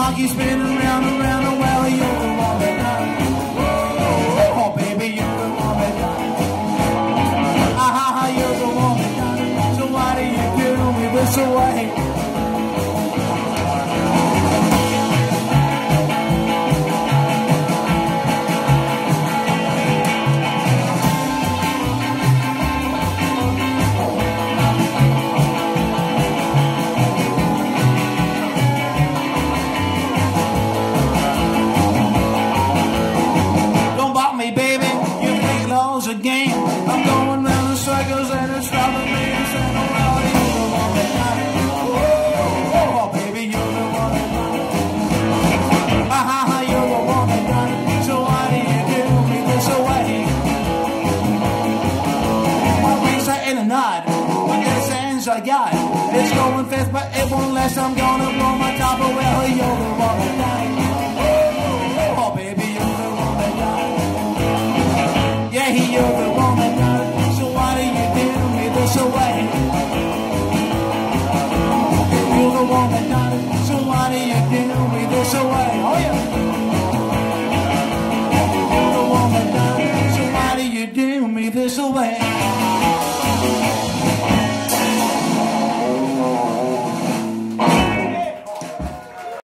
monkey spinning round and round, and well, you're the one that done it. Oh, baby, you're the one that done it. You're the one that done it. So why do you do me this way? Again, I'm going round in circles and it's driving me insane. Oh, well, you're the one that done it. Oh, baby, you're the one that done it. You're the one that done it. So why do you do me this way? My wings are in a knot. What the sense I got? It's going fast, but it won't last. I'm gonna blow my top. Oh, well, you're the one that done it. Oh, baby, you're the one that done it. Yeah, you're the one that done it. So why do you do me this way? You're the one that done it.